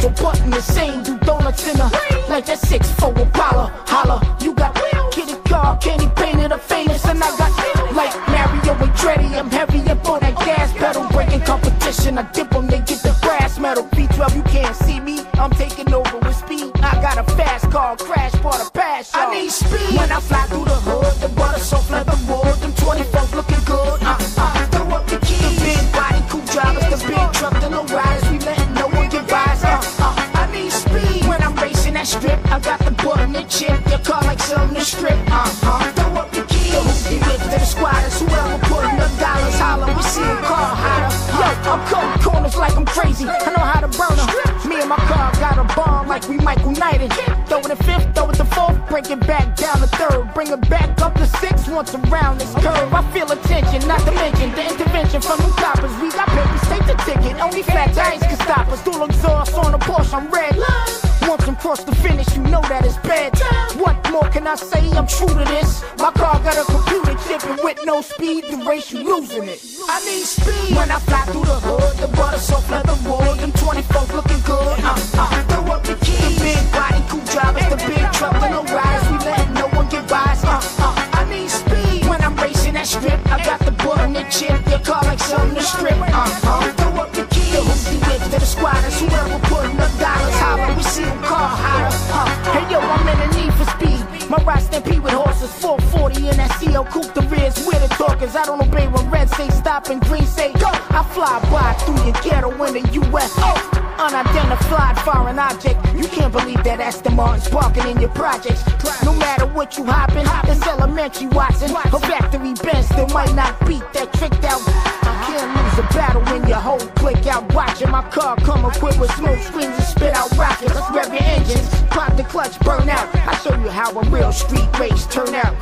a button, the same. Do donuts in a like that 6'4" Apollo. Holla, you got kitty car, candy painted a famous, and I got like Mario and Dreddy. I'm heavy up on that gas pedal, breaking competition. I dip them, they get the brass metal. B12, you can't see me, I'm taking over with speed. I got a fast car, crash for the pass. I need speed when I fly through the hood. The butter soft leather wood, them 24 looking good. Throw up the keys. The big body, cool drivers, the big truck, the low riders. We letting no one get by us. I need speed when I'm racing that strip. I got the button and chip. Your car like selling the strip. Throw up the keys. The hoopty whip to the squatters. Whoever putting up dollars, holler. We see a car hotter. Yo, I'm cutting corners like I'm crazy. I know how to burn them. Me and my car got a bomb like we Michael Knighted. Throw it in fifth, throw it to fourth, break it back down to third, bring it back up to six once around this curve. I feel attention, not to mention the intervention from them coppers. We got papers, take the ticket. Only fat tires can stop us. Dual exhaust on the Porsche, I'm red. Once I'm cross the finish, you know that it's bad. What more can I say? I'm true to this. My car got a computer chip, and with no speed, the race you losing it. I need speed when I fly through the hood. The butter soft leather wood, them 24 looking good. Throw up the keys. The big body, cool drivers, the big truck, the low riders. We letting no one get by us. I need speed when I'm racing that strip. I got the button and chip. Your car like something to strip. Throw up the keys. The hoopty whip to the squatters. Whoever putting up dollars, holler. We see them car hotter. Hey yo, I'm in the need for speed. My ride stampede with horses, 440 in that CO coupe. The rear's with the talkers. I don't obey when red say stop and green say go. I fly by through your ghetto in the US. Unidentified foreign object. You can't believe that Aston Martin's parking in your projects. No matter what you hoppin', it's elementary Watson. A factory Benz still might not beat that tricked out. I can't lose a battle when your whole click out watching. My car come equipped with smoke screens and spit out rockets. Rev your engines, pop the clutch, burn out. I show you how a real street race turn out.